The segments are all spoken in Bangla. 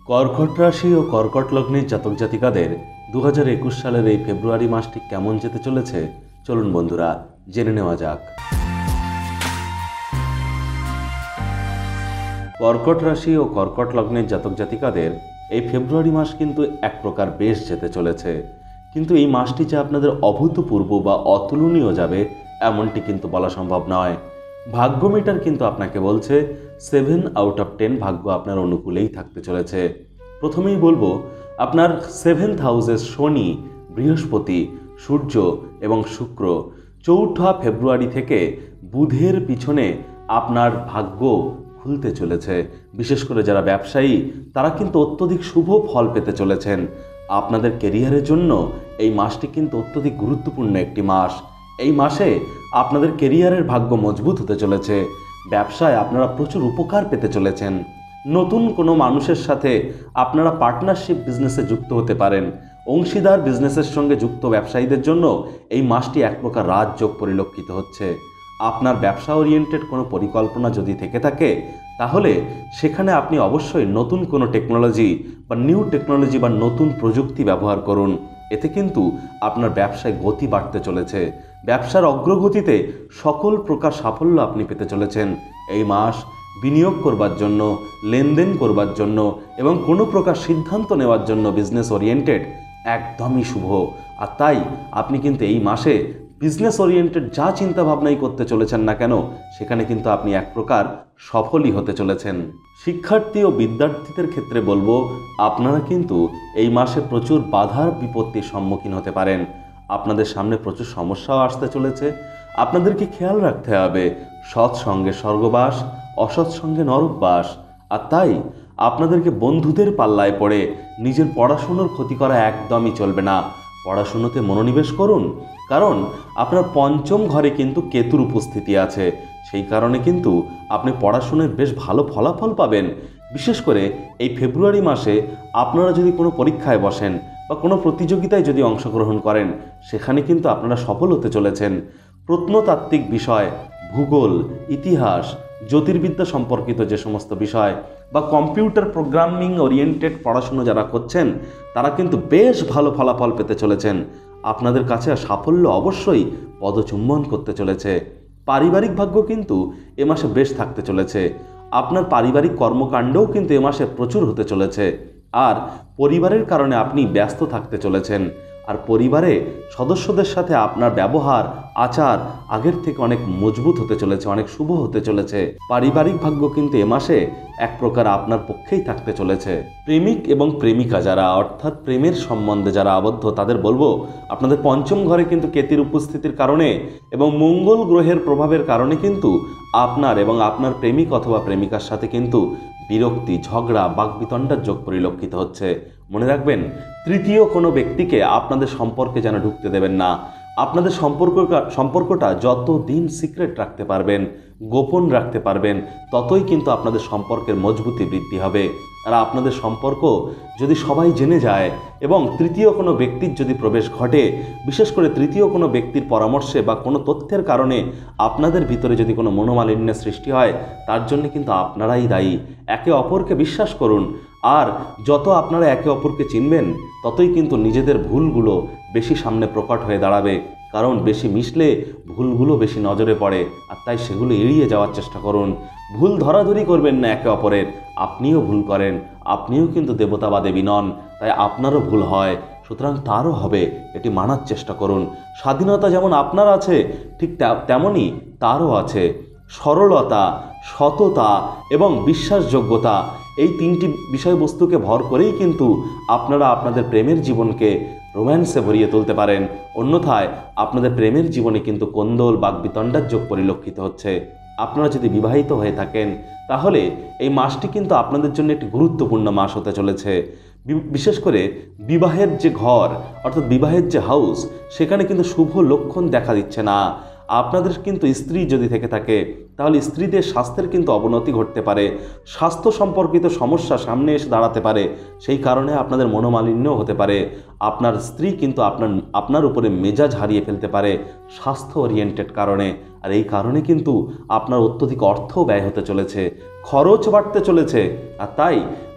কর্কট রাশি ও কর্কট লগ্নের জাতক জাতিকাদের 2021 সালের এই ফেব্রুয়ারি মাসটি কেমন যেতে চলেছে চলুন বন্ধুরা জেনে নেওয়া যাক। কর্কট রাশি ও কর্কট লগ্নের জাতক জাতিকাদের এই ফেব্রুয়ারি মাস কিন্তু এক প্রকার বেশ যেতে চলেছে, কিন্তু এই মাসটি যে আপনাদের অভূতপূর্ব বা অতুলনীয় যাবে এমনটি কিন্তু বলা সম্ভব নয়। ভাগ্য মিটার কিন্তু আপনাকে বলছে 7 আউট অফ 10 ভাগ্য আপনার অনুকূলেই থাকতে চলেছে। প্রথমেই বলবো, আপনার 7th হাউসে শনি, বৃহস্পতি, সূর্য এবং শুক্র 4 ফেব্রুয়ারি থেকে বুধের পিছনে আপনার ভাগ্য খুলতে চলেছে। বিশেষ করে যারা ব্যবসায়ী তারা কিন্তু অত্যধিক শুভ ফল পেতে চলেছেন। আপনাদের কেরিয়ারের জন্য এই মাসটি কিন্তু অত্যধিক গুরুত্বপূর্ণ একটি মাস। এই মাসে আপনাদের কেরিয়ারের ভাগ্য মজবুত হতে চলেছে। ব্যবসায় আপনারা প্রচুর উপকার পেতে চলেছেন। নতুন কোনো মানুষের সাথে আপনারা পার্টনারশিপ বিজনেসে যুক্ত হতে পারেন। অংশীদার বিজনেসের সঙ্গে যুক্ত ব্যবসায়ীদের জন্য এই মাসটি এক প্রকার রাজযোগ পরিলক্ষিত হচ্ছে। আপনার ব্যবসা ওরিয়েন্টেড কোনো পরিকল্পনা যদি থেকে থাকে তাহলে সেখানে আপনি অবশ্যই নতুন কোনো টেকনোলজি বা নিউ টেকনোলজি বা নতুন প্রযুক্তি ব্যবহার করুন। এতে কিন্তু আপনার ব্যবসায় গতি বাড়তে চলেছে। ব্যবসার অগ্রগতিতে সকল প্রকার সাফল্য আপনি পেতে চলেছেন। এই মাস বিনিয়োগ করবার জন্য, লেনদেন করবার জন্য এবং কোনো প্রকার সিদ্ধান্ত নেওয়ার জন্য বিজনেস ওরিয়েন্টেড একদমই শুভ। আর তাই আপনি কিন্তু এই মাসে বিজনেস ওরিয়েন্টেড যা চিন্তা ভাবনাই করতে চলেছেন না কেন সেখানে কিন্তু আপনি এক প্রকার সফলই হতে চলেছেন। শিক্ষার্থী ও বিদ্যার্থীদের ক্ষেত্রে বলবো, আপনারা কিন্তু এই মাসে প্রচুর বাধার বিপত্তির সম্মুখীন হতে পারেন। আপনাদের সামনে প্রচুর সমস্যাও আসতে চলেছে। আপনাদেরকে খেয়াল রাখতে হবে সৎসঙ্গে স্বর্গবাস, অসৎ সঙ্গে নরকবাস। আর তাই আপনাদেরকে বন্ধুদের পাল্লায় পড়ে নিজের পড়াশুনোর ক্ষতি করা একদমই চলবে না। পড়াশুনোতে মনোনিবেশ করুন, কারণ আপনার পঞ্চম ঘরে কিন্তু কেতুর উপস্থিতি আছে। সেই কারণে কিন্তু আপনি পড়াশোনায় বেশ ভালো ফলাফল পাবেন। বিশেষ করে এই ফেব্রুয়ারি মাসে আপনারা যদি কোনো পরীক্ষায় বসেন বা কোনো প্রতিযোগিতায় যদি অংশগ্রহণ করেন সেখানে কিন্তু আপনারা সফল হতে চলেছেন। প্রত্নতাত্ত্বিক বিষয়, ভূগোল, ইতিহাস, জ্যোতির্বিদ্যা সম্পর্কিত যে সমস্ত বিষয় বা কম্পিউটার প্রোগ্রামিং ওরিয়েন্টেড পড়াশুনো যারা করছেন তারা কিন্তু বেশ ভালো ফলাফল পেতে চলেছেন। আপনাদের কাছে সাফল্য অবশ্যই পদচুম্বন করতে চলেছে। পারিবারিক ভাগ্য কিন্তু এ মাসে বেশ থাকতে চলেছে। আপনার পারিবারিক কর্মকাণ্ডও কিন্তু এ মাসে প্রচুর হতে চলেছে। আর পরিবারের কারণে আপনি ব্যস্ত থাকতে চলেছেন। আর পরিবারে সদস্যদের সাথে আপনার ব্যবহার আচার আগের থেকে অনেক মজবুত হতে চলেছে, অনেক শুভ হতে চলেছে। পারিবারিক ভাগ্য কিন্তু এ মাসে এক প্রকার আপনার পক্ষেই থাকতে চলেছে। প্রেমিক এবং প্রেমিকা যারা, অর্থাৎ প্রেমের সম্বন্ধে যারা আবদ্ধ, তাদের বলবো আপনাদের পঞ্চম ঘরে কিন্তু কেতুর উপস্থিতির কারণে এবং মঙ্গল গ্রহের প্রভাবের কারণে কিন্তু আপনার এবং আপনার প্রেমিক অথবা প্রেমিকার সাথে কিন্তু বিরক্তি, ঝগড়া, বাকবিতণ্ডার যোগ পরিলক্ষিত হচ্ছে। মনে রাখবেন, তৃতীয় কোনো ব্যক্তিকে আপনাদের সম্পর্কে যেন ঢুকতে দেবেন না। আপনাদের সম্পর্কটা যত দিন সিক্রেট রাখতে পারবেন, গোপন রাখতে পারবেন, ততই কিন্তু আপনাদের সম্পর্কের মজবুতি বৃদ্ধি হবে। আর আপনাদের সম্পর্ক যদি সবাই জেনে যায় এবং তৃতীয় কোনো ব্যক্তির যদি প্রবেশ ঘটে, বিশেষ করে তৃতীয় কোনো ব্যক্তির পরামর্শে বা কোনো তথ্যের কারণে আপনাদের ভিতরে যদি কোনো মনোমালিন্যের সৃষ্টি হয়, তার জন্য কিন্তু আপনারাই দায়ী। একে অপরকে বিশ্বাস করুন। আর যত আপনারা একে অপরকে চিনবেন ততই কিন্তু নিজেদের ভুলগুলো বেশি সামনে প্রকট হয়ে দাঁড়াবে। কারণ বেশি মিশলে ভুলগুলো বেশি নজরে পড়ে। আর তাই সেগুলো এড়িয়ে যাওয়ার চেষ্টা করুন। ভুল ধরাধরি করবেন না একে অপরের। আপনিও ভুল করেন, আপনিও কিন্তু দেবতা বা দেবী নন, তাই আপনারও ভুল হয়, সুতরাং তারও হবে, এটি মানার চেষ্টা করুন। স্বাধীনতা যেমন আপনার আছে ঠিক তেমনই তারও আছে। সরলতা, সততা এবং বিশ্বাসযোগ্যতা, এই তিনটি বিষয়বস্তুকে ভর করেই কিন্তু আপনারা আপনাদের প্রেমের জীবনকে রোম্যান্সে ভরিয়ে তুলতে পারেন। অন্যথায় আপনাদের প্রেমের জীবনে কিন্তু কোন্দল, বাকবিতণ্ডার যোগ পরিলক্ষিত হচ্ছে। আপনারা যদি বিবাহিত হয়ে থাকেন তাহলে এই মাসটি কিন্তু আপনাদের জন্য একটি গুরুত্বপূর্ণ মাস হতে চলেছে। বিশেষ করে বিবাহের যে ঘর, অর্থাৎ বিবাহের যে হাউস, সেখানে কিন্তু শুভ লক্ষণ দেখা দিচ্ছে না। আপনাদের কিন্তু স্ত্রী যদি থেকে থাকে তাহলে স্ত্রীদের স্বাস্থ্যের কিন্তু অবনতি ঘটতে পারে। স্বাস্থ্য সম্পর্কিত সমস্যা সামনে এসে দাঁড়াতে পারে। সেই কারণে আপনাদের মনোমালিন্যও হতে পারে। আপনার স্ত্রী কিন্তু আপনার উপরে মেজাজ হারিয়ে ফেলতে পারে স্বাস্থ্য ওরিয়েন্টেড কারণে। আর এই কারণে কিন্তু আপনার অত্যধিক অর্থ ব্যয় হতে চলেছে, খরচ বাড়তে চলেছে। আর তাই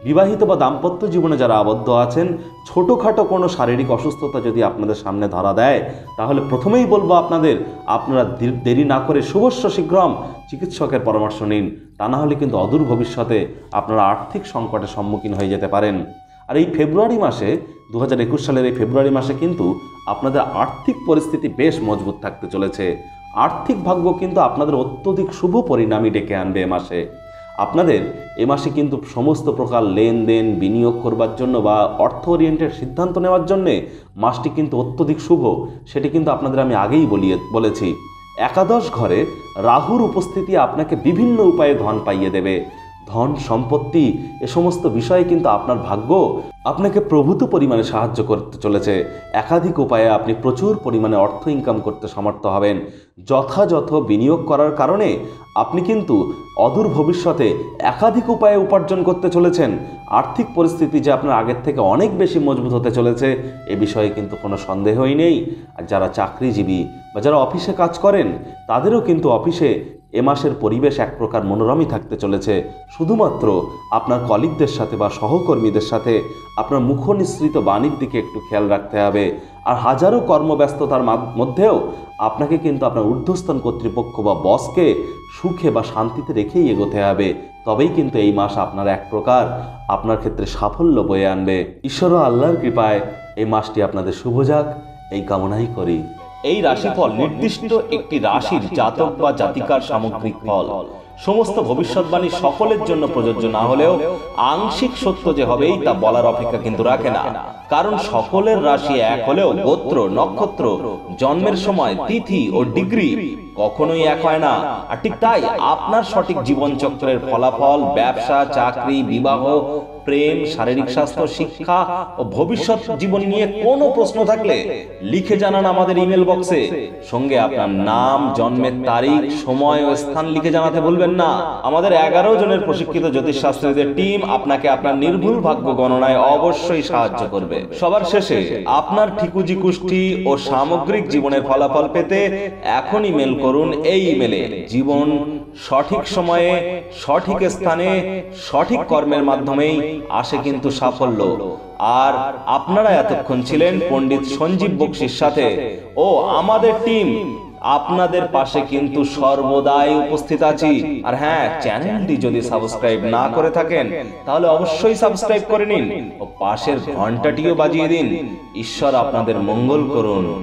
বিবাহিত বা দাম্পত্য জীবনে যারা আবদ্ধ আছেন, ছোটোখাটো কোনো শারীরিক অসুস্থতা যদি আপনাদের সামনে ধরা দেয়, তাহলে প্রথমেই বলবো আপনারা দেরি না করে শুভস্য শীঘ্রম চিকিৎসকের পরামর্শ নিন। তা না হলে কিন্তু অদূর ভবিষ্যতে আপনারা আর্থিক সংকটের সম্মুখীন হয়ে যেতে পারেন। আর এই ফেব্রুয়ারি মাসে 2021 সালের এই ফেব্রুয়ারি মাসে কিন্তু আপনাদের আর্থিক পরিস্থিতি বেশ মজবুত থাকতে চলেছে। আর্থিক ভাগ্য কিন্তু আপনাদের অত্যধিক শুভ পরিণামই ডেকে আনবে এ মাসে। আপনাদের এ মাসে কিন্তু সমস্ত প্রকার লেনদেন, বিনিয়োগ করবার জন্য বা অর্থ ওরিয়েন্টেড সিদ্ধান্ত নেওয়ার জন্যে মাসটি কিন্তু অত্যধিক শুভ। সেটি কিন্তু আপনাদের আমি আগেই বলেছি। একাদশ ঘরে রাহুর উপস্থিতি আপনাকে বিভিন্ন উপায়ে ধন পাইয়ে দেবে। ধন, সম্পত্তি এ সমস্ত বিষয়ে কিন্তু আপনার ভাগ্য আপনাকে প্রভূত পরিমাণে সাহায্য করতে চলেছে। একাধিক উপায়ে আপনি প্রচুর পরিমাণে অর্থ ইনকাম করতে সমর্থ হবেন। যথাযথ বিনিয়োগ করার কারণে আপনি কিন্তু অদূর ভবিষ্যতে একাধিক উপায়ে উপার্জন করতে চলেছেন। আর্থিক পরিস্থিতি যে আপনার আগের থেকে অনেক বেশি মজবুত হতে চলেছে এ বিষয়ে কিন্তু কোনো সন্দেহই নেই। আর যারা চাকরিজীবী বা যারা অফিসে কাজ করেন, তাদেরও কিন্তু অফিসে এ মাসের পরিবেশ এক প্রকার মনোরমই থাকতে চলেছে। শুধুমাত্র আপনার কলিগদের সাথে বা সহকর্মীদের সাথে আপনার মুখনিসৃত বাণীর দিকে একটু খেয়াল রাখতে হবে। আর হাজারো কর্মব্যস্ততার মধ্যেও আপনাকে কিন্তু আপনার ঊর্ধ্বস্থান কর্তৃপক্ষ বা বসকে সুখে বা শান্তিতে রেখেই এগোতে হবে। তবেই কিন্তু এই মাস আপনার এক প্রকার আপনার ক্ষেত্রে সাফল্য বয়ে আনবে। ঈশ্বর ও আল্লাহর কৃপায় এই মাসটি আপনাদের শুভ যাক, এই কামনাই করি। এই রাশিফল নির্দিষ্ট একটি রাশির জাতক বা জাতিকার সামগ্রিক ফল। সমস্ত ভবিষ্যৎবাণী সকলের জন্য প্রযোজ্য না হলেও আংশিক সত্য যে হবেই তা বলার অপেক্ষা কিন্তু রাখে না। কারণ সকলের রাশি এক হলেও গোত্র, নক্ষত্র, জন্মের সময়, তিথি ও ডিগ্রি কখনোই এক হয় না। আর ঠিক তাই আপনার সঠিক জীবনচক্রের ফলাফল, ব্যবসা, চাকরি, বিবাহ, প্রেম, শারীরিক স্বাস্থ্য, শিক্ষা ও ভবিষ্যৎ জীবন নিয়ে কোনো প্রশ্ন থাকলে লিখে জানান আমাদের ইমেল বক্সে। সঙ্গে আপনার নাম, জন্মের তারিখ, সময় ও স্থান লিখে জানাতে ভুলবেন না। আমাদের 11 জনের প্রশিক্ষিত জ্যোতিষশাস্ত্রীদের টিম আপনাকে আপনার নির্ভুল ভাগ্য গণনায় অবশ্যই সাহায্য করবে। সবার শেষে আপনার ঠিকুজি কুষ্টি ও সামগ্রিক জীবনের ফলাফল পেতে এখনই মেল করুন এই ইমেলে। জীবন সঠিক সময়ে, সঠিক স্থানে, সঠিক কর্মের মাধ্যমেই আসে কিন্তু সাফল্য। আর আপনারা এতক্ষণ ছিলেন পণ্ডিত সঞ্জীব বক্সির সাথে, ও আমাদের টিম আপনাদের পাশে কিন্তু সর্বদাই উপস্থিত আছি। আর হ্যাঁ, চ্যানেলটি যদি সাবস্ক্রাইব না করে থাকেন তাহলে অবশ্যই সাবস্ক্রাইব করে নিন ও পাশের ঘন্টাটিও বাজিয়ে দিন। ঈশ্বর আপনাদের মঙ্গল করুন।